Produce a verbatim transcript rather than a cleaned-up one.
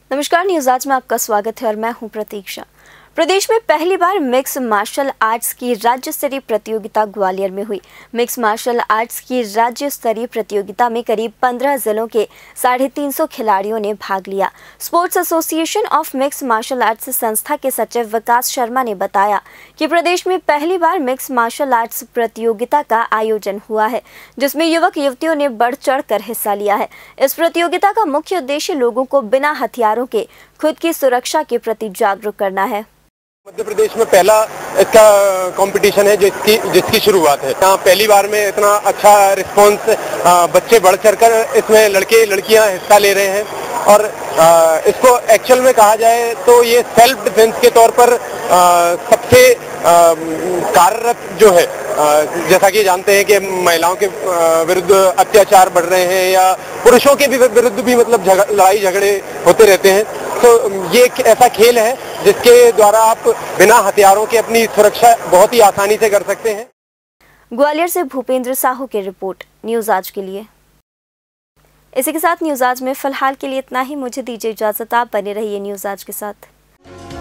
नमस्कार, न्यूज आज में आपका स्वागत है और मैं हूं प्रतीक्षा। प्रदेश में पहली बार मिक्स मार्शल आर्ट्स की राज्य स्तरीय प्रतियोगिता ग्वालियर में हुई। मिक्स मार्शल आर्ट्स की राज्य स्तरीय प्रतियोगिता में करीब पंद्रह जिलों के साढ़े तीन सौ खिलाड़ियों ने भाग लिया। Sports association of mix martial arts संस्था के सचिव विकास शर्मा ने बताया कि प्रदेश में पहली बार मिक्स मार्शल आर्ट्स प्रतियोगिता का आयोजन हुआ है, जिसमें युवक युवतियों ने बढ़ चढ़ कर हिस्सा लिया है। इस प्रतियोगिता का मुख्य उद्देश्य लोगों को बिना हथियारों के खुद की सुरक्षा के प्रति जागरूक करना है। मध्य प्रदेश में पहला इसका कंपटीशन है जिसकी जिसकी शुरुआत है। यहाँ पहली बार में इतना अच्छा रिस्पांस, बच्चे बढ़ चढ़कर इसमें लड़के लड़कियां हिस्सा ले रहे हैं और आ, इसको एक्चुअल में कहा जाए तो ये सेल्फ डिफेंस के तौर पर आ, सबसे कार्यरत जो है। आ, जैसा कि जानते हैं कि महिलाओं के विरुद्ध अत्याचार बढ़ रहे हैं या पुरुषों के भी विरुद्ध भी मतलब लड़ाई झगड़े होते रहते हैं, तो ये एक ऐसा खेल है जिसके द्वारा आप बिना हथियारों के अपनी सुरक्षा बहुत ही आसानी से कर सकते हैं। ग्वालियर से भूपेंद्र साहू की रिपोर्ट न्यूज आज के लिए। इसी के साथ न्यूज आज में फिलहाल के लिए इतना ही। मुझे दीजिए इजाजत, आप बने रहिए न्यूज आज के साथ।